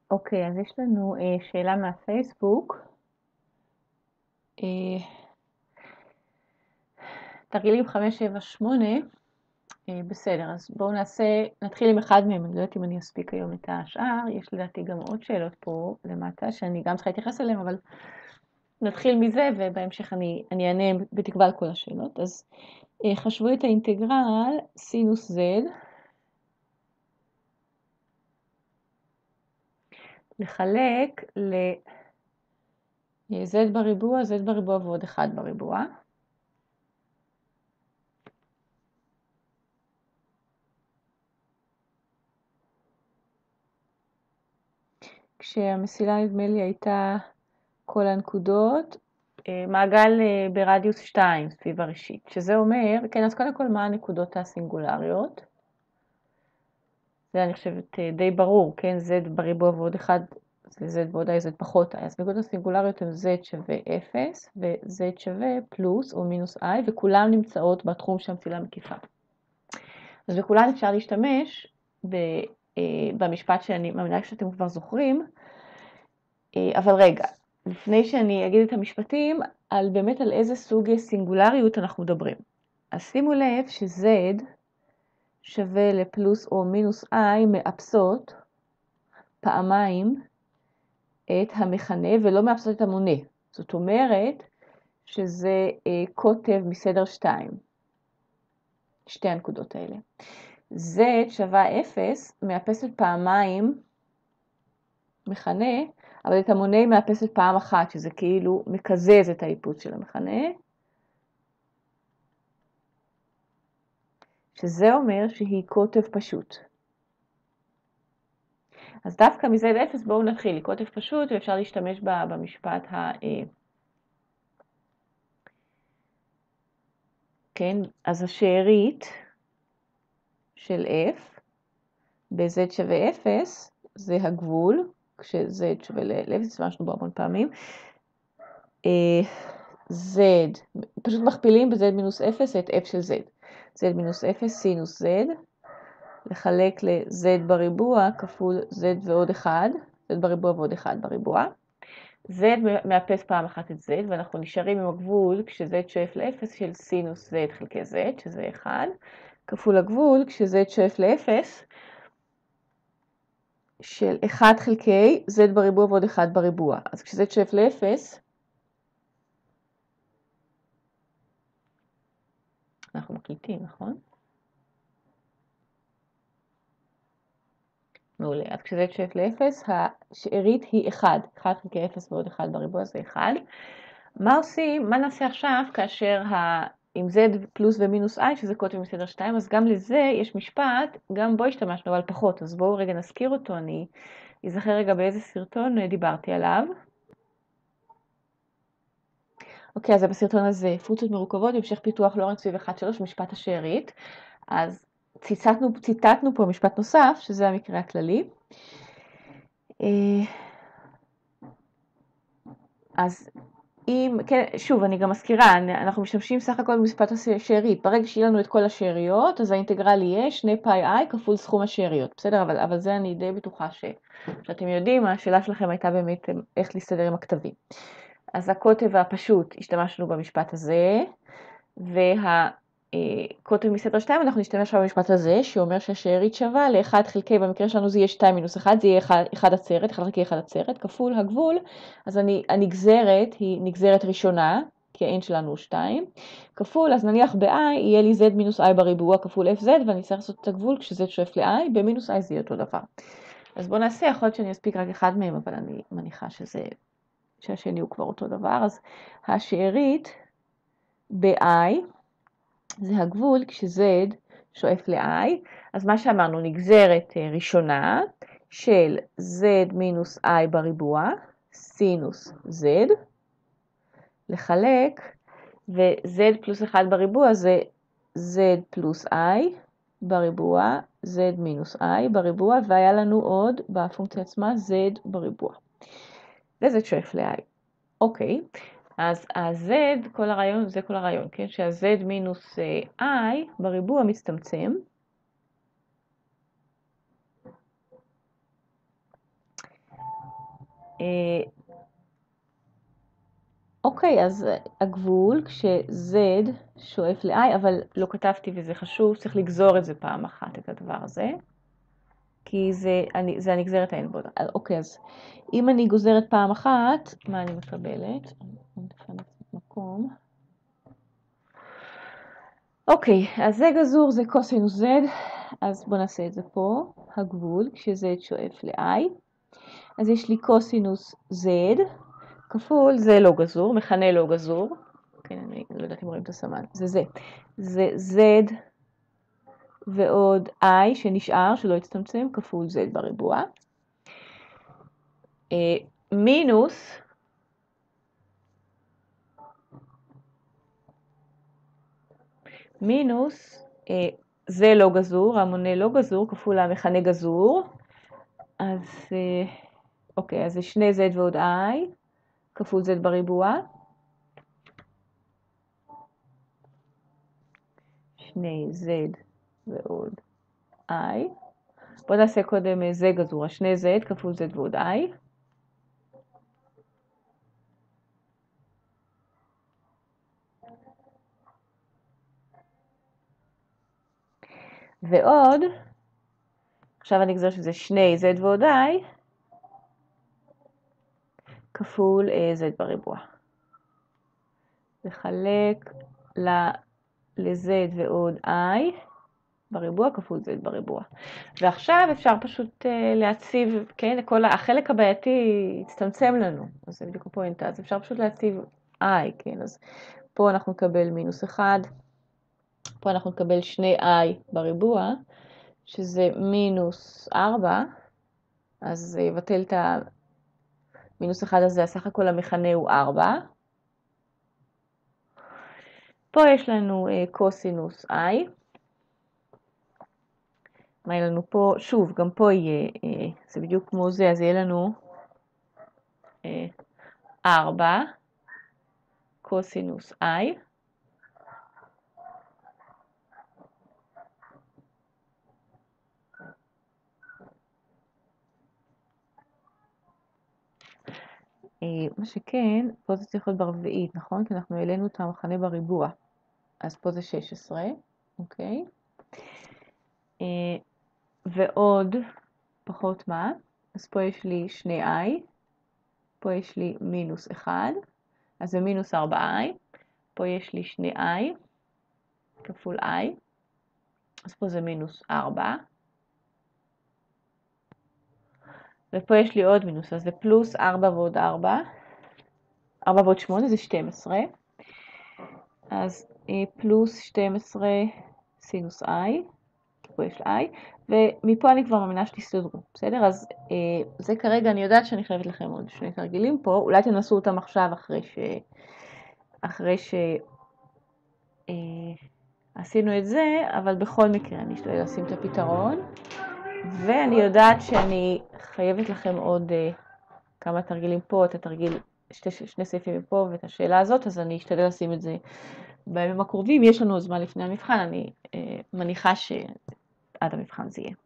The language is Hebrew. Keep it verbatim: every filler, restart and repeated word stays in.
אוקיי, אז יש לנו אה, שאלה מהפייסבוק. אה, תרגילים חמש, שבע, שמונה. אה, בסדר, אז בואו נעשה, נתחיל עם אחד מהם. אני לא יודעת אם אני אספיק היום את השאר. יש לדעתי גם עוד שאלות פה למטה, שאני גם צריכה להתייחס אליהן, אבל נתחיל מזה, ובהמשך אני, אני אענה בתקווה על כל השאלות. אז אה, חשבו את האינטגרל סינוס z, לחלק ל-z בריבוע, z בריבוע ועוד אחד בריבוע. כשהמסילה נדמה לי הייתה כל הנקודות, מעגל ברדיוס שתיים סביב הראשית, שזה אומר, כן, אז קודם כל מה הנקודות הסינגולריות? זה אני חושבת די ברור, כן, z בריבוע ועוד אחד, זה z ועוד i, z פחות i, אז נקודות הסינגולריות הן z שווה אפס, ו-z שווה פלוס או מינוס i, וכולן נמצאות בתחום שהמסילה מקיפה. אז בכולן אפשר להשתמש במשפט שאני מאמינה שאתם כבר זוכרים, אבל רגע, לפני שאני אגיד את המשפטים, על באמת על איזה סוג סינגולריות אנחנו מדברים. אז שימו לב ש-z שווה לפלוס או מינוס i מאפסות פעמיים את המכנה ולא מאפסות את המונה. זאת אומרת שזה אה, קוטב מסדר שתיים. שתי הנקודות האלה. z שווה אפס מאפסת פעמיים מכנה, אבל את המונה היא מאפסת פעם אחת, שזה כאילו מקזז את האיפוס של המכנה. שזה אומר שהיא קוטב פשוט. אז דווקא מ-z אפס בואו נתחיל, היא קוטב פשוט ואפשר להשתמש בה במשפט ה... כן, אז השארית של f ב-z שווה אפס זה הגבול, כש-z שווה ל-אפס, הסברנו בו המון פעמים. z, פשוט מכפילים ב-z מינוס אפס את f של z. z מינוס אפס סינוס z, לחלק ל-z בריבוע כפול z ועוד אחד, z בריבוע ועוד אחד בריבוע. z מאפס פעם אחת את z, ואנחנו נשארים עם הגבול כש-z שואף ל-אפס של סינוס z חלקי z, שזה אחד, כפול הגבול כש-z שואף ל-אפס של אחד חלקי z בריבוע ועוד אחד בריבוע. אז כש-z שואף ל-אפס, אנחנו מקליטים, נכון? מעולה. אז כש-z שואף ל-אפס, השארית היא אחד. אחד חלקי אפס ועוד אחד בריבוע זה אחד. מה עושים? מה נעשה עכשיו כאשר ה... עם z פלוס ומינוס i, שזה קוטב מסדר שתיים, אז גם לזה יש משפט, גם בו השתמשנו, אבל פחות. אז בואו רגע נזכיר אותו, אני אזכר רגע באיזה סרטון דיברתי עליו. אוקיי, אז בסרטון הזה, פונקציות מרוכבות, המשך פיתוח לורנץ סביב אחת שלוש, משפט השארית. אז ציטטנו, ציטטנו פה משפט נוסף, שזה המקרה הכללי. אז אם, כן, שוב, אני גם מזכירה, אנחנו משתמשים סך הכל במשפט השארית. ברגע שיהיה לנו את כל השאריות, אז האינטגרל יהיה שני פאי i כפול סכום השאריות. בסדר? אבל, אבל זה אני די בטוחה ש, שאתם יודעים, השאלה שלכם הייתה באמת איך להסתדר עם הכתבים. אז הקוטב הפשוט, השתמשנו במשפט הזה, והקוטב מסדר שתיים, אנחנו נשתמש במשפט הזה, שאומר שהשארית שווה ל-אחד חלקי, במקרה שלנו זה יהיה שתיים מינוס אחד, זה יהיה אחד עצרת, אחד חלקי אחד עצרת, כפול הגבול, אז אני, הנגזרת היא נגזרת ראשונה, כי ה-n שלנו הוא שתיים, כפול, אז נניח ב-i יהיה לי z מינוס i בריבוע כפול fz, ואני צריך לעשות את הגבול כש-z שואף ל-i, במינוס i זה יהיה אותו דבר. אז בואו נעשה, יכול להיות שאני אספיק רק אחד מהם, אבל אני מניחה שזה, שהשני הוא כבר אותו דבר. אז השארית ב-i, זה הגבול כש-z שואף ל-i, אז מה שאמרנו, נגזרת ראשונה של z מינוס i בריבוע, סינוס z, לחלק, ו-z פלוס אחד בריבוע זה z פלוס i בריבוע, z מינוס i בריבוע, והיה לנו עוד בפונקציה עצמה z בריבוע. וz שואף ל-i. אוקיי. אז ה-z, כל הרעיון, זה כל הרעיון, כן? שה-z מינוס i בריבוע מצטמצם. אוקיי, אז הגבול כש-Z שואף ל-I, אבל לא כתבתי וזה חשוב, צריך לגזור את זה פעם אחת, את הדבר הזה, כי זה, אני, זה הנגזרת האין-בוד. אוקיי, אז אם אני גוזרת פעם אחת, מה אני מקבלת? אני נפנה קצת מקום. אוקיי, אז זה גזור, זה קוסינוס Z, אז בואו נעשה את זה פה, הגבול, כש-Z שואף ל-I. אז יש לי קוסינוס Z, כפול, זה לא גזור, מכנה לא גזור. כן, אני לא יודעת אם רואים את הסמן. זה זה. זה Z ועוד I שנשאר, שלא יצטמצם, כפול Z בריבוע. מינוס, מינוס, זה לא גזור, המונה לא גזור, כפול המכנה גזור. אז, אוקיי, אז זה שני Z ועוד I, כפול Z בריבוע. שני Z ועוד I. בואו נעשה קודם Z גזור, שני Z כפול Z ועוד I. ועוד, עכשיו אני אגזר שזה שני Z ועוד I, כפול Z בריבוע. לחלק ל-Z ועוד I בריבוע כפול Z בריבוע. ועכשיו אפשר פשוט להציב, כן, כל החלק הבעייתי יצטמצם לנו, אז זה בדיוק הפואנטה, אז אפשר פשוט להציב I, כן, אז פה אנחנו נקבל מינוס אחד, פה אנחנו נקבל שני I בריבוע, שזה מינוס ארבע, אז זה יבטל את המינוס אחד הזה, הסך הכל המכנה הוא ארבע. פה יש לנו קוסינוס I. מה יהיה לנו פה? שוב, גם פה יהיה, זה בדיוק כמו זה, אז יהיה לנו ארבע קוסינוס I. מה שכן, פה זה צריך להיות ברביעית, נכון? כי אנחנו העלינו את המכנה בריבוע. אז פה זה שש עשרה, אוקיי? ועוד פחות מה? אז פה יש לי שני I, פה יש לי מינוס אחד, אז זה מינוס ארבע I, פה יש לי שני I, כפול I, אז פה זה מינוס ארבע, ופה יש לי עוד מינוס, אז זה פלוס ארבע ועוד ארבע, ארבע ועוד שמונה זה שתים עשרה, אז פלוס שתים עשרה סינוס I, פה יש I, ומפה אני כבר מאמינה שתסתדרו, בסדר? אז אה, זה כרגע, אני יודעת שאני חייבת לכם עוד שני תרגילים פה, אולי תנסו אותם עכשיו אחרי ש... אחרי ש... אה, עשינו את זה, אבל בכל מקרה אני אשתדל לשים את הפתרון, ואני יודעת שאני חייבת לכם עוד אה, כמה תרגילים פה, את התרגיל, שתי, שני סעיפים פה ואת השאלה הזאת, אז אני אשתדל לשים את זה בימים הקרובים, יש לנו זמן לפני המבחן, אני אה, מניחה שעד המבחן זה יהיה.